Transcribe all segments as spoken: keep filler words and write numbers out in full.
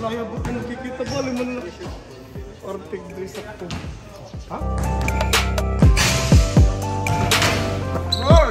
saya bukan kita boleh menang. Orpik dari Sabtu. Hah? Roll!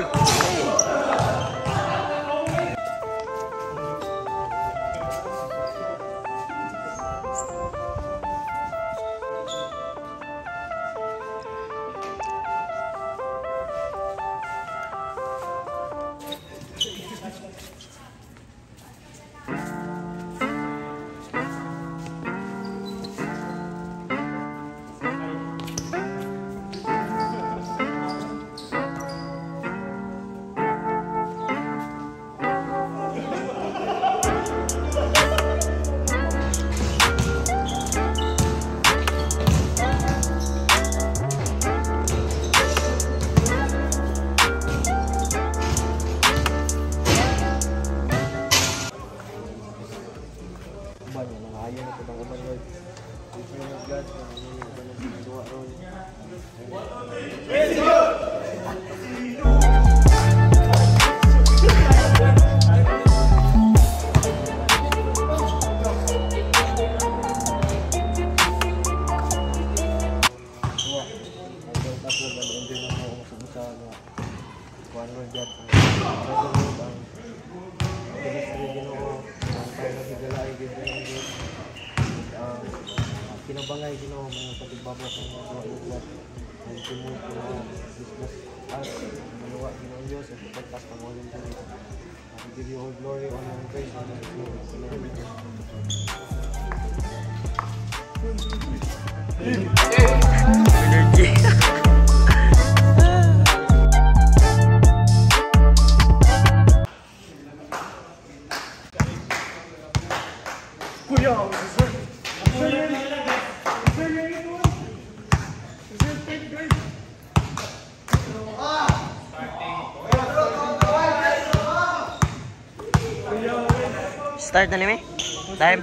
Kinabangay Ginoo mga patigbabot ng mga lugar ng timog ng business as maluwa Ginoo Diyos at pagtas ng walang dali. I give you all glory, honor, and praise in the name of the Energy. Start na nimi? Time?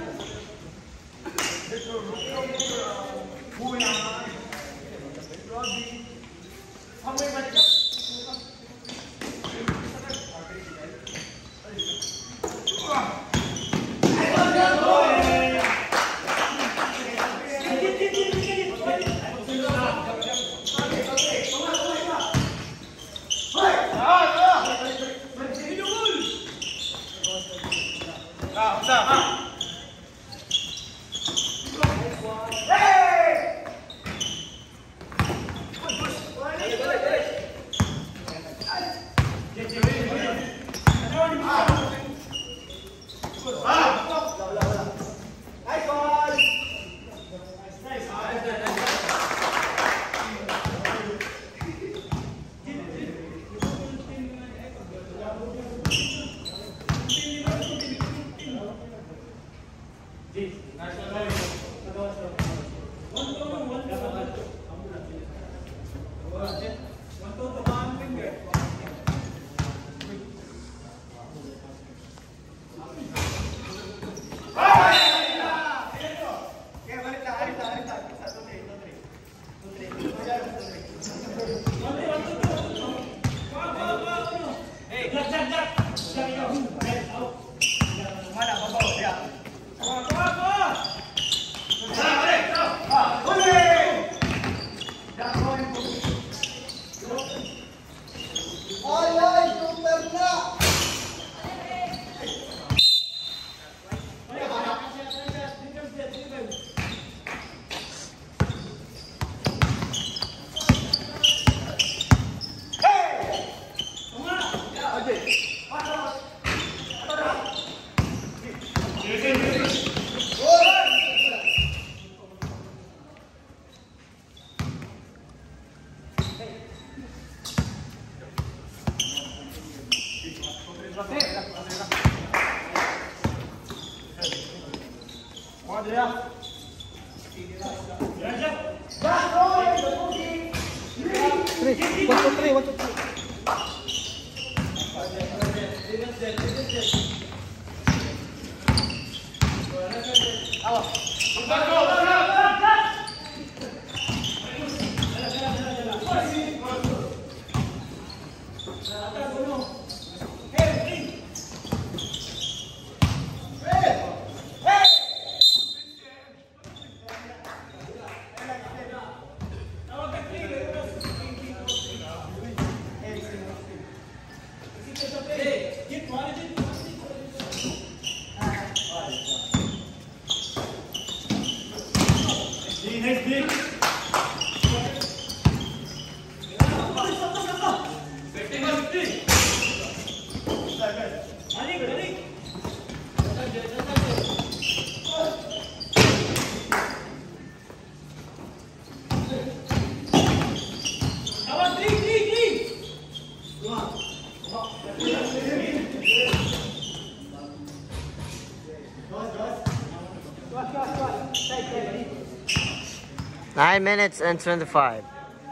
Nine minutes and twenty-five.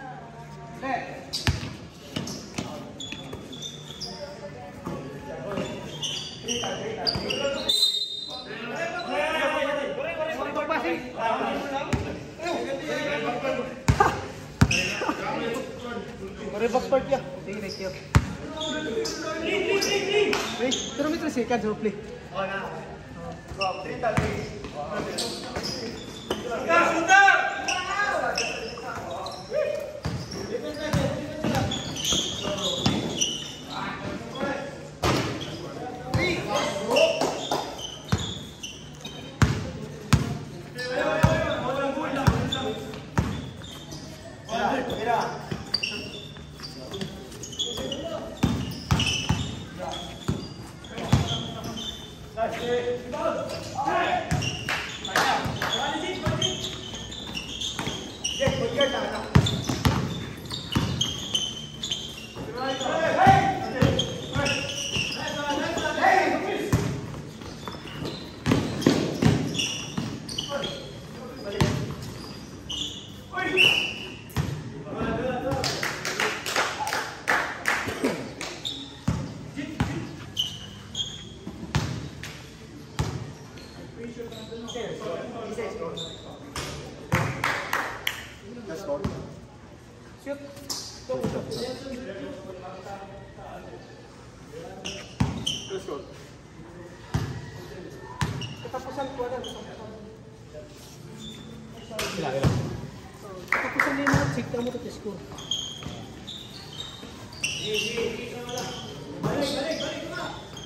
Reverse part ya. Sige, thank you. Wait, turun mo three seconds, hopefully. Oh, na. Oh, three tabi. Shoot. Let's go. Katapusan ko na. Sila, sila. Katapusan din mo, check mo ito score. Balik, balik, balik na.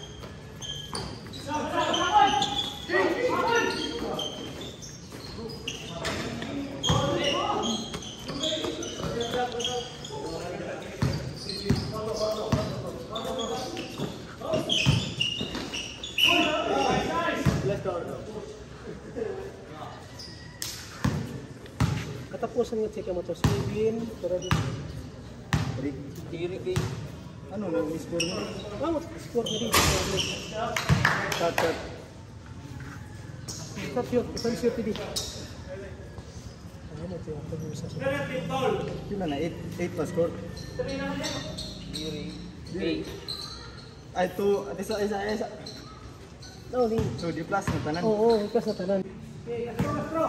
Katapusan nga check mo ito. Swing, pero dito. Diri kay ano nang score mo? Ah, score na rin. Cut, cut. Cut yun. Isang shoot dito. Ano ito yung pag-uusap? Yun na na, eight pa score. Diri. eight. Ay, two. At isa, isa, isa. No, di. So, di plus na tanan? Oo, di plus na tanan. Okay, let's go, let's go.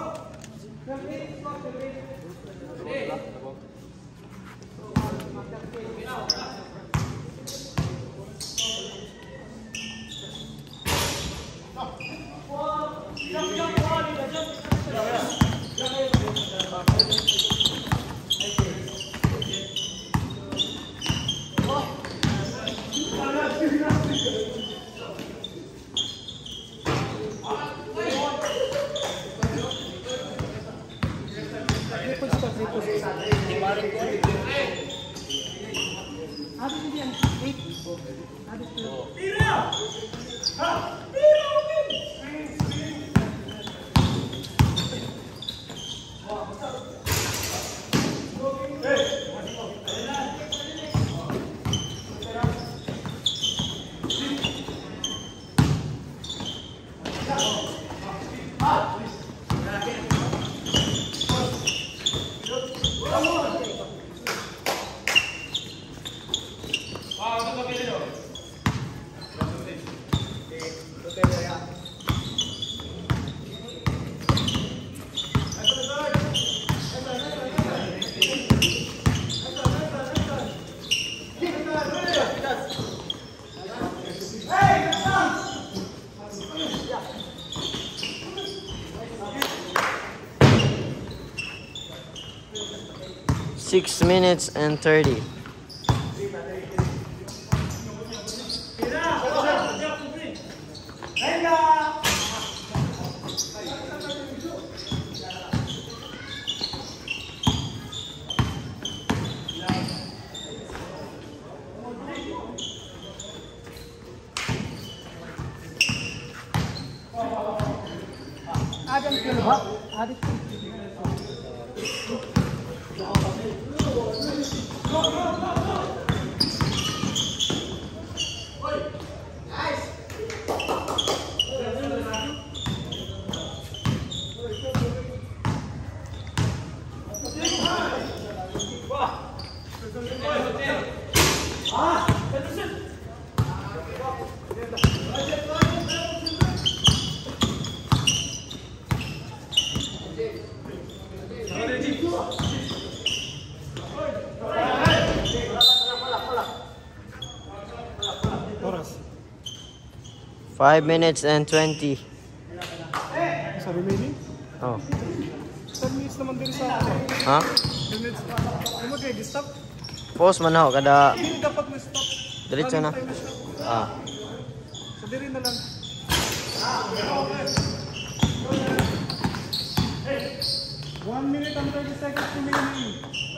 Six minutes and thirty. Ada ang kilo ba? Ada. Five minutes and twenty. Sa remaining? Oh. ten minutes naman din sa ano. Ha? ten minutes. Ano mag stop? Pause man ako kada Hindi dapat na-stop. diretso na. Time na siya. Ah. Sa diri na lang. one minute and thirty seconds remaining.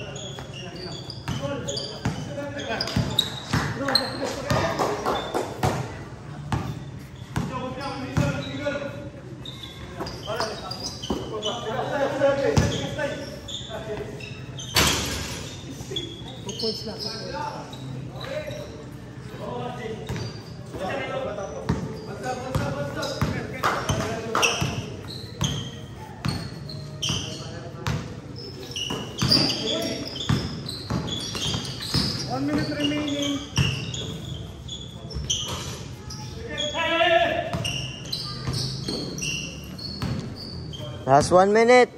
Two points lang. One minute remaining. Last one minute.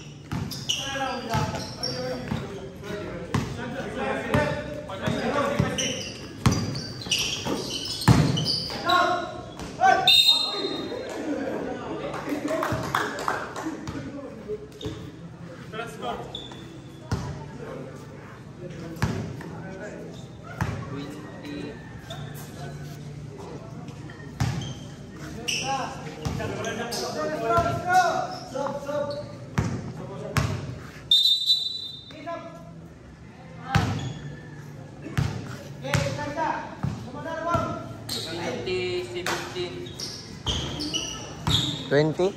Twenty.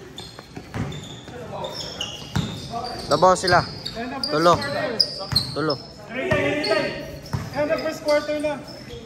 Labaw sila. And the first Tulo. quarter. Tulo. And the first quarter na.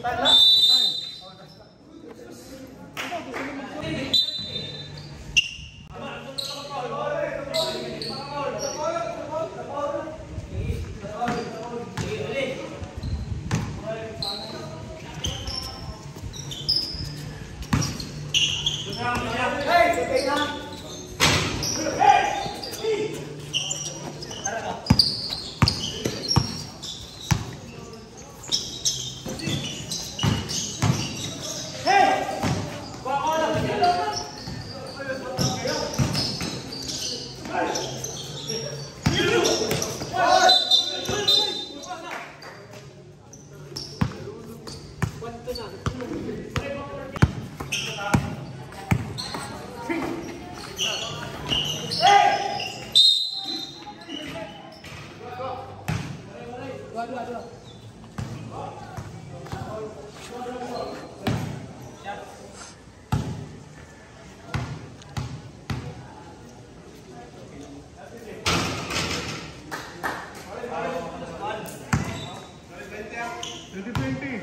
twenty twenty.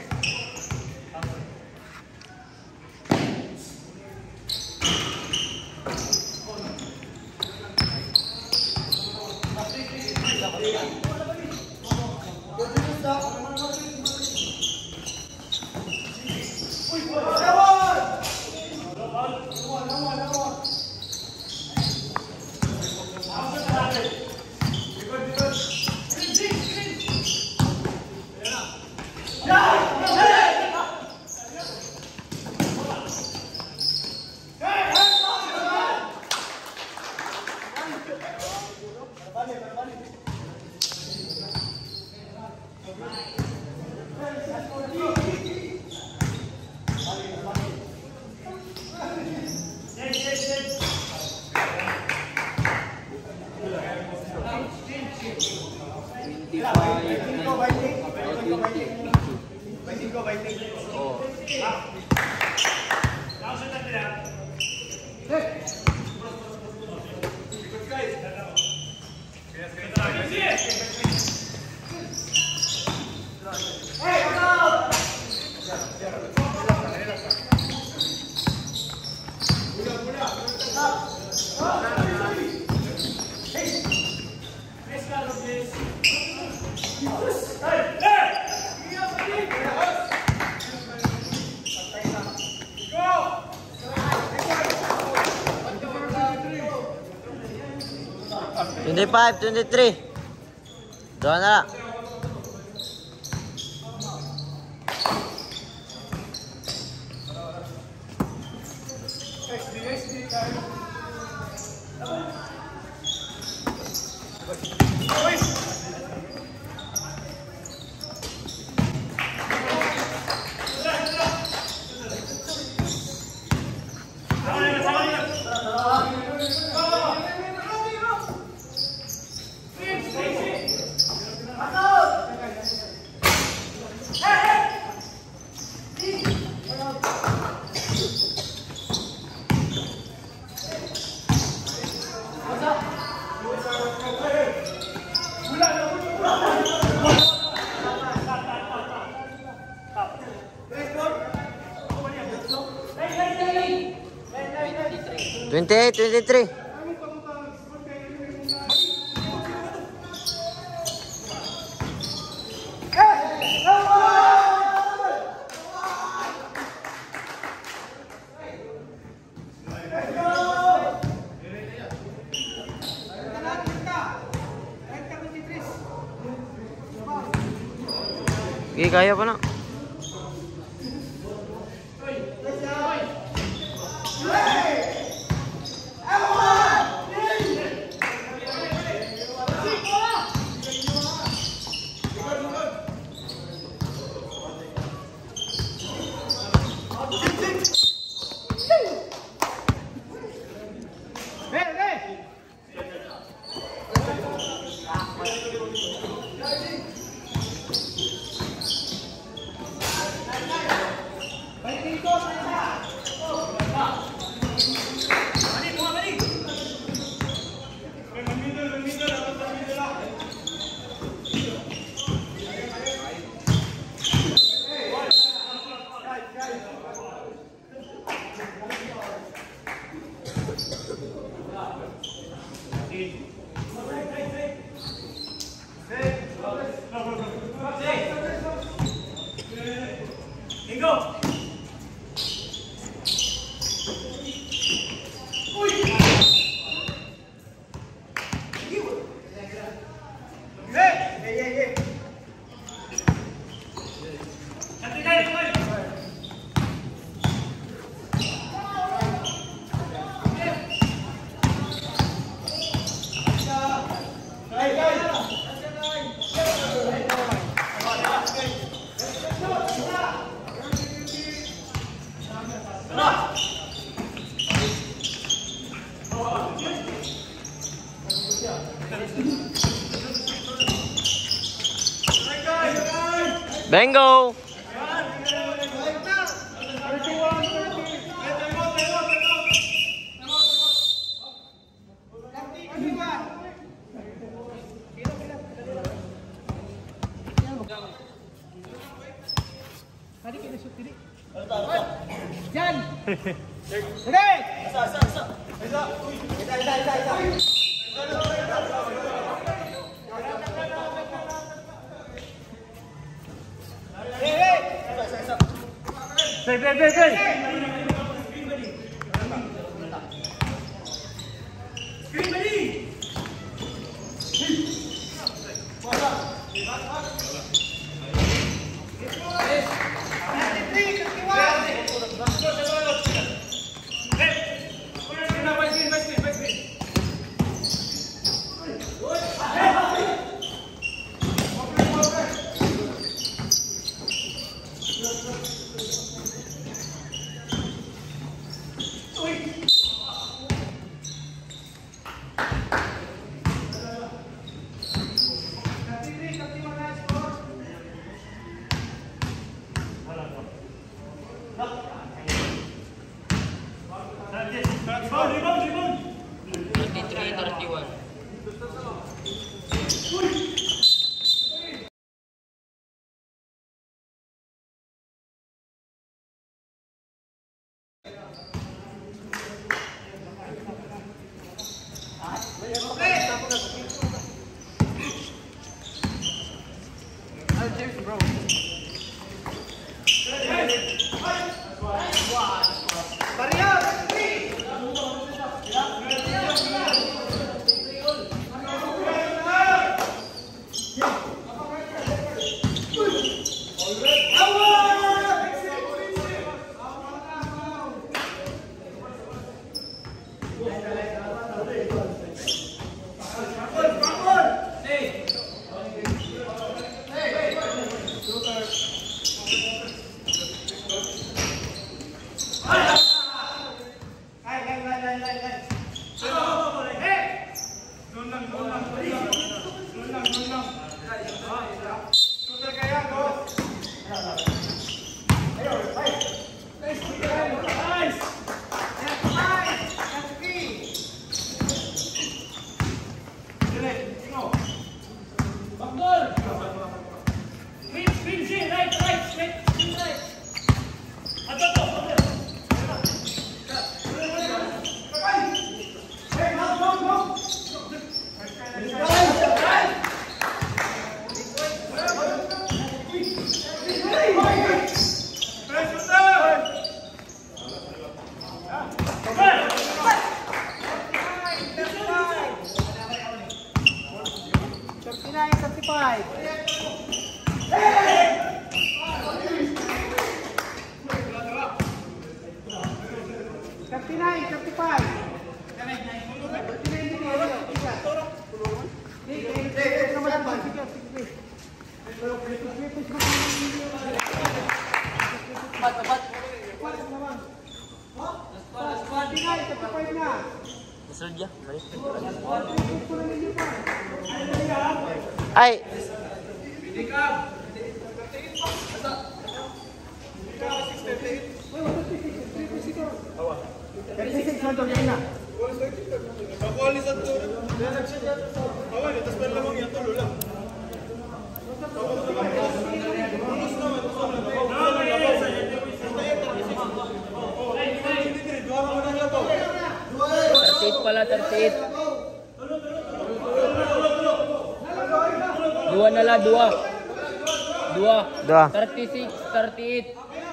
twenty-five, twenty-three. Doon na lang. twenty-eight, twenty-three. Okay, kaya pa na. Bingo! Jan! Ready! Isa, isa, isa! Isa! Isa, isa, isa, isa! Hey, hey, hey, hey! Screen ready! Ay. thirty-eight pala, thirty-eight. Dua na lang, dua. Dua. Dua. thirty-six, thirty-eight.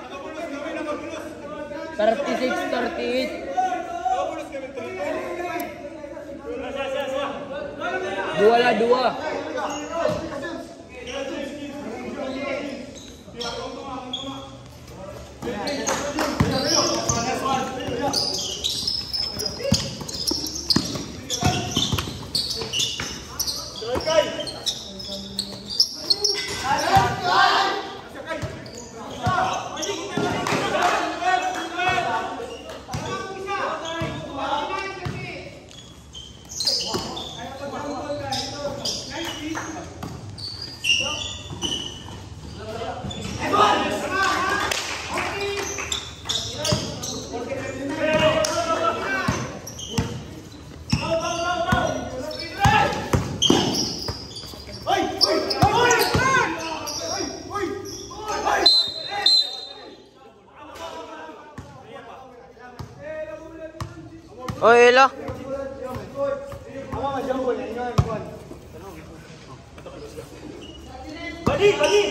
thirty-six, thirty-eight. Dua lah, dua. Oh, hello. Bagi, bagi.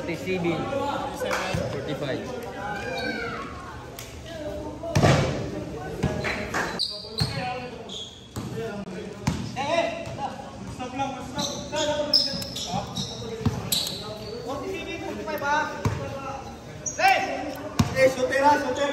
thirty-seven, forty-five. Eh, shooter ha, shooter.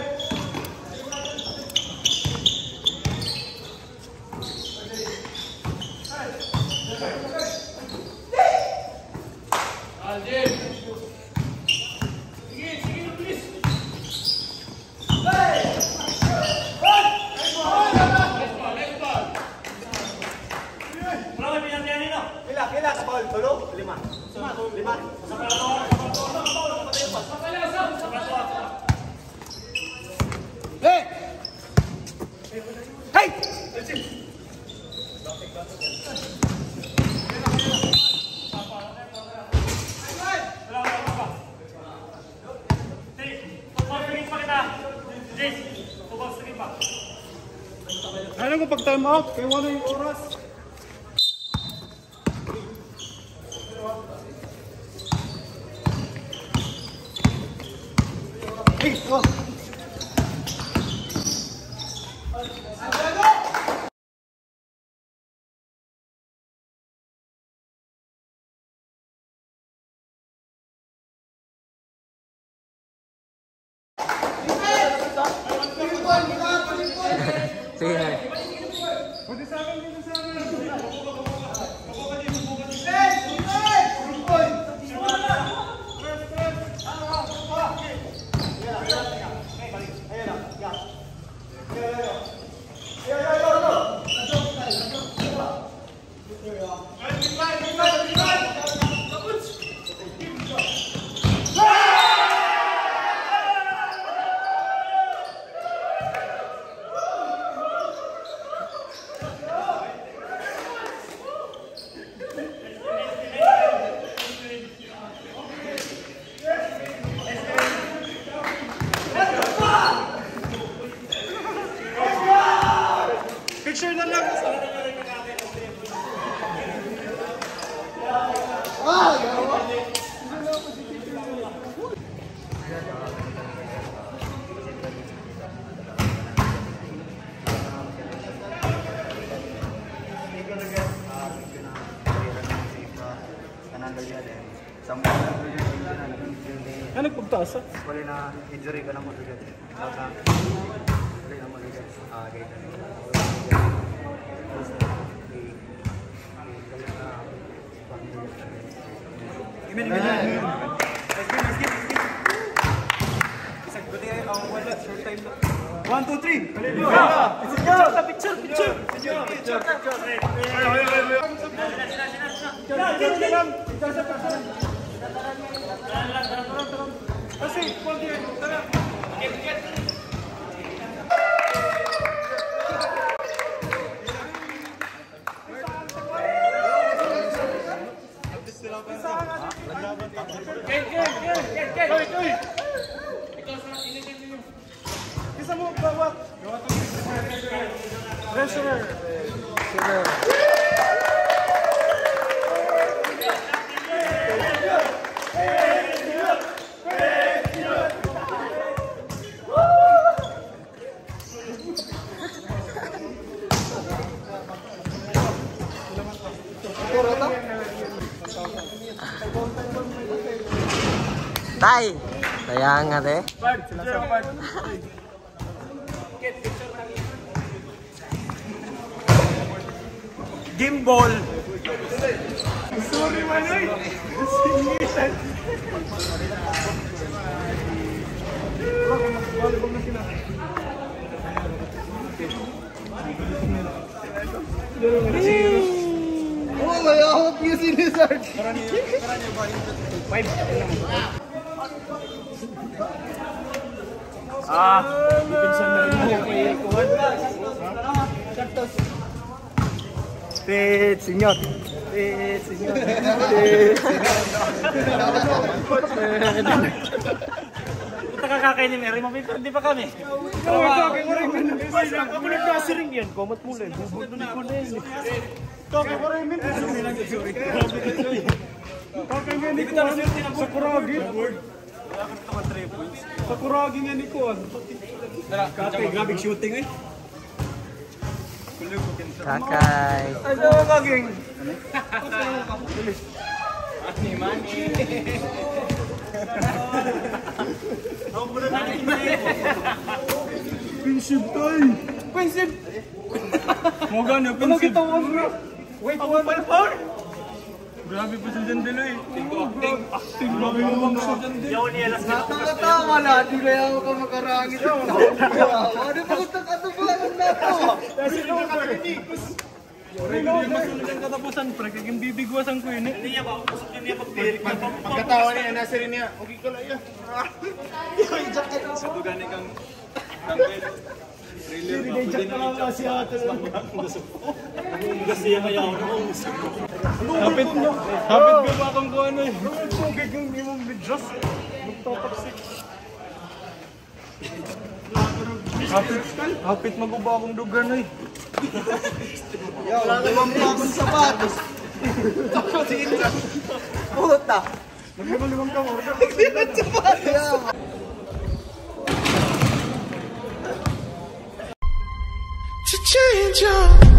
Kila, kila, ball, tulo, lima. Lima. Hey! Hey! Ano ko pag time out? Kaya wala yung oras. Hey, go! Sige. Pwede sa akin, dito sa akin. Picture na lang. Ano pagtaas ah? Wala na injury ka na mo agad. Wala na mo agad. Ah, ganyan. Imin, imin. Nice game, nice game. Isang buti ay ang wala, short time na. One, two, three. Picture ka, picture, picture. Picture, picture. Kasi, pwede, tara. Isa mo, bawat. Pressure. Tay! Sayang nga eh. Gimbal. Sorry man ay. Singitan. Balik na sila. Oh, may ahot yung sinisart. Five. Ah, Pinsan na rin mo kay Kuhan. Pit, senyor. Pit, senyor. Pit, Punta ka kakainin, Mary. Hindi pa kami. Oo, kami mo rin. Ako nagkasiring yan. Komat mo lang. Bubog na ko na yun. Kami mo rin. Sorry. Kakangyan ni Kuan. Sa Kuragi. Sa Kuragi nga ni Kuan. Kate, grabe shooting eh. Kakay. Ano kaging? Mani, mani. Pinsip tayo. Pinsip. Mo gano, pinsip. Ano kita mo? Wait, ako pa pa. Grabe pa sa Jandelo eh. Acting, acting. Grabe naman sa Jandelo. Yaw niya las na. Tama na, di kaya ako ka makarangit. Ano ba kung takatubulan na to? Kasi ito ka kinikus. Hindi yung masunod ang katapusan, pre. Kaging bibigwasan ko yun eh. Hindi niya ba? Kusap niya niya pag-tirik na to. Pagkatawa niya, nasa rin niya. Okay ko lang yan. Sa dugan ni kang... Hindi na i-jack ka lang kasi ata lang. Kasi yan kaya ako nakausap ko. Hapit mo. Hapit ko ba kang kuha na eh. Tugig yung imong bidras. Magtatapsik. Hapit, hapit maguba akong dugan eh. Wala naman pa akong sapatos. Puta. Naglimang-limang ka mo. Change up.